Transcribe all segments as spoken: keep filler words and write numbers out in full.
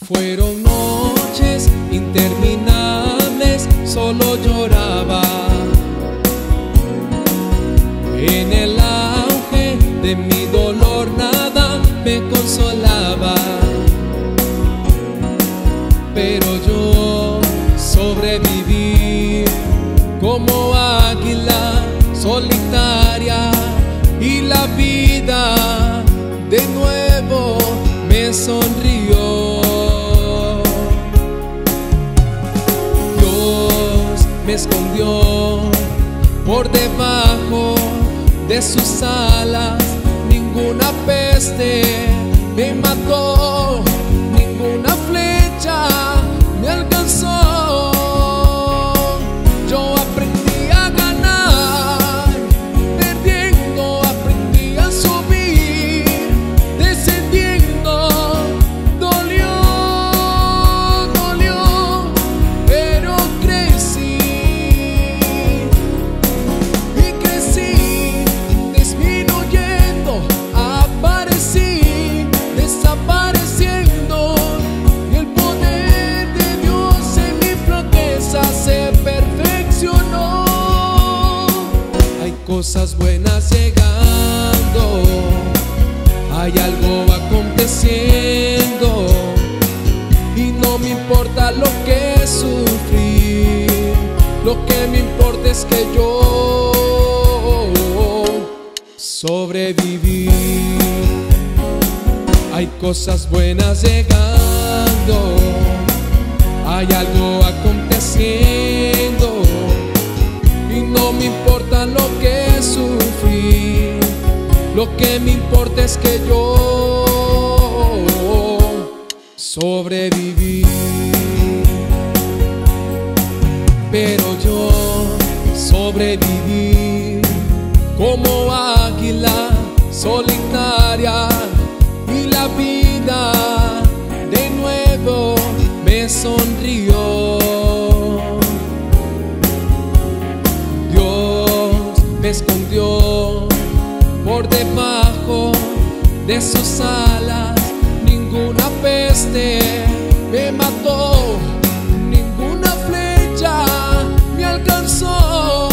Fueron noches interminables, solo lloraba. En el auge de mi dolor nada me consolaba, pero yo sobreviví como águila solitaria, y la vida de nuevo me sonrió. Dios me escondió por debajo de sus alas, ninguna peste me mató, ninguna flecha me alcanzó. Yo aprendí a ganar, perdiendo, aprendí a subir, descendiendo. Dolió, dolió, pero crecí y crecí, disminuyendo, aparecí, desapareciendo, y el poder de Dios en mi flaqueza se perfeccionó. Hay cosas buenas llegando, hay algo aconteciendo, y no me importa lo que sufrí, lo que me importa es que yo sobreviví. Hay cosas buenas llegando, hay algo aconteciendo, y no me importa lo que sufrí, lo que me importa es que yo sobreviví. Pero yo sobreviví como águila solitaria, y la vida de nuevo me sonrió. Dios me escondió por debajo de sus alas, ninguna peste me mató, ninguna flecha me alcanzó.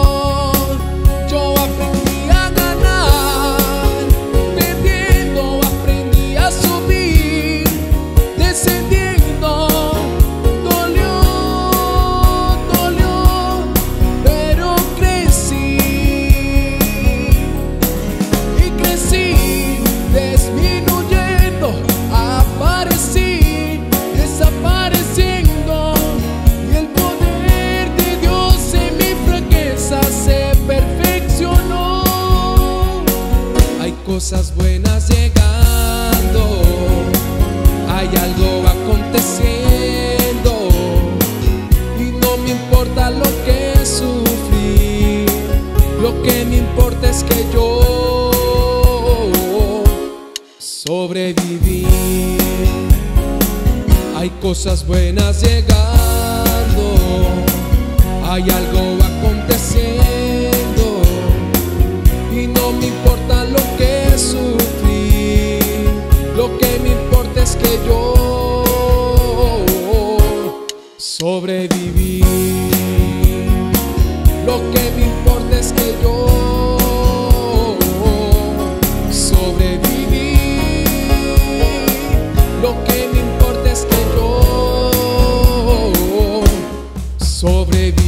Yo aprendí a ganar, perdiendo, aprendí a subir, descendiendo. Dolió, dolió, pero crecí y crecí, disminuyendo, aparecí, desapareciendo, y el poder de Dios en mi flaqueza se perfeccionó. Hay cosas buenas llegando, hay algo aconteciendo, y no me importa lo que sufrí, lo que me importa es que yo sobreviví. Hay cosas buenas llegando, hay algo aconteciendo, y no me importa lo que sufrí, lo que me importa es que yo sobreviví. Lo que me importa es que yo sobreviví. Lo que me importa es que yo sobreviví.